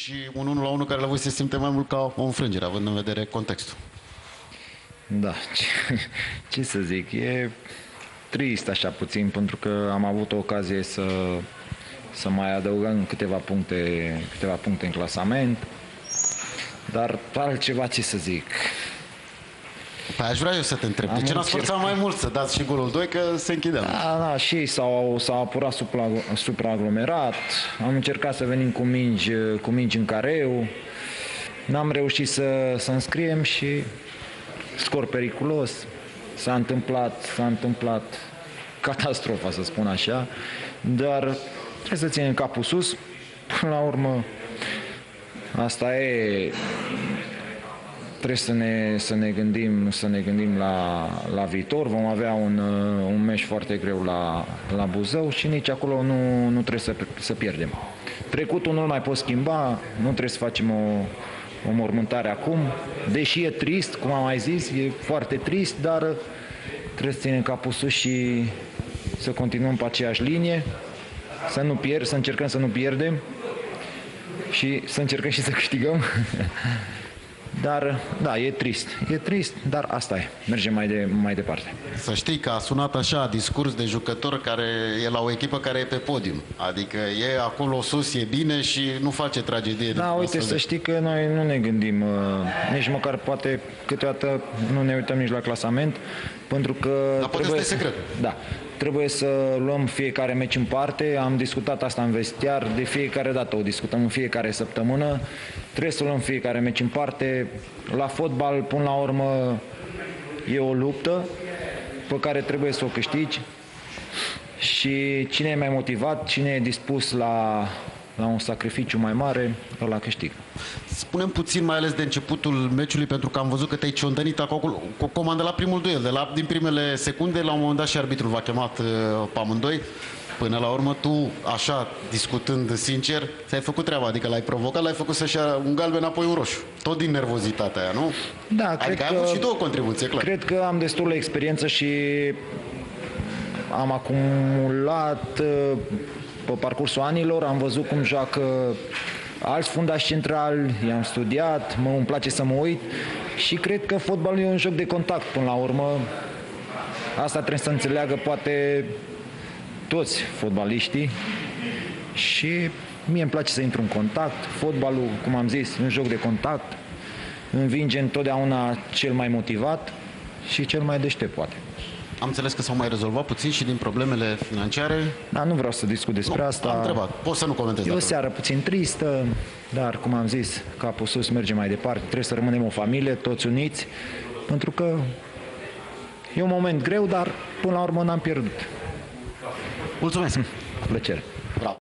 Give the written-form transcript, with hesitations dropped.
totuși un 1-1 care la voi se simte mai mult ca o înfrângere, având în vedere contextul. Da, ce să zic, e trist așa puțin, pentru că am avut o ocazie să mai adăugăm câteva puncte în clasament, dar altceva ce să zic. Păi aș vrea eu să te întreb, de ce n-ați forțat mai mult să dați și golul 2, că se închidea? Da, și ei s-au apurat supraaglomerat, am încercat să venim cu mingi în careu, n-am reușit să înscriem și scor periculos. S-a întâmplat catastrofa, să spun așa, dar trebuie să ținem capul sus. Până la urmă, asta e. Trebuie să ne gândim la viitor. Vom avea un meci foarte greu la Buzău și nici acolo nu trebuie să pierdem. Trecutul nu-l mai pot schimba, nu trebuie să facem o mormântare acum. Deși e trist, cum am mai zis, e foarte trist, dar trebuie să ținem capul sus și să continuăm pe aceeași linie, să încercăm să nu pierdem și să încercăm și să câștigăm. Dar, da, e trist, dar asta e, mergem mai departe. Să știi că a sunat așa discurs de jucător care e la o echipă care e pe podium, adică e acolo sus, e bine și nu face tragedie. Da, uite, să știi că noi nu ne gândim, nici măcar poate câteodată nu ne uităm nici la clasament, pentru că dar poate este secret. Da, trebuie să luăm fiecare meci în parte, am discutat asta în vestiar, de fiecare dată o discutăm în fiecare săptămână, trebuie să luăm fiecare meci în parte. La fotbal, până la urmă, e o luptă pe care trebuie să o câștigi și cine e mai motivat, cine e dispus la un sacrificiu mai mare, ăla câștigă. Spunem puțin mai ales de începutul meciului, pentru că am văzut că te-ai ciondănit acolo cu comanda la primul duel. Din primele secunde, la un moment dat și arbitrul v-a chemat pe amândoi. Până la urmă, tu, așa, discutând sincer, ți-ai făcut treaba, adică l-ai provocat, l-ai făcut să-și ia un galben, apoi un roșu. Tot din nervozitatea aia, nu? Da, adică ai avut și două contribuții, clar. Cred că am destulă experiență și am acumulat pe parcursul anilor, am văzut cum joacă alți fundași centrali, i-am studiat, îmi place să mă uit și cred că fotbalul e un joc de contact până la urmă. Asta trebuie să înțeleagă poate toți fotbaliștii și mie îmi place să intru în contact. Fotbalul, cum am zis, un joc de contact, învinge întotdeauna cel mai motivat și cel mai deștept, poate. Am înțeles că s-au mai rezolvat puțin și din problemele financiare. Da, nu vreau să discut despre asta. Am întrebat, poți să nu comentezi. E o seară puțin tristă, dar, cum am zis, capul sus, merge mai departe. Trebuie să rămânem o familie, toți uniți, pentru că e un moment greu, dar până la urmă n-am pierdut. Mulțumesc! Plăcere!